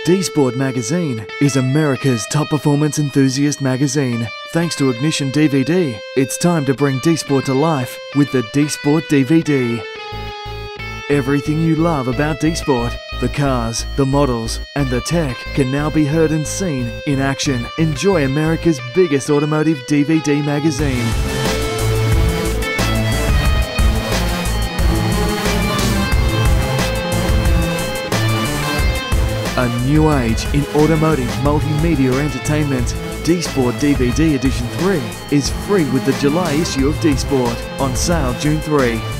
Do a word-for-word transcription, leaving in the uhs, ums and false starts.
DSPORT magazine is America's top performance enthusiast magazine. Thanks to Ignition D V D, it's time to bring DSPORT to life with the DSPORT D V D. Everything you love about DSPORT, the cars, the models, and the tech can now be heard and seen in action. Enjoy America's biggest automotive D V D magazine. A new age in automotive multimedia entertainment. DSPORT D V D Edition three is free with the July issue of DSPORT, on sale June third.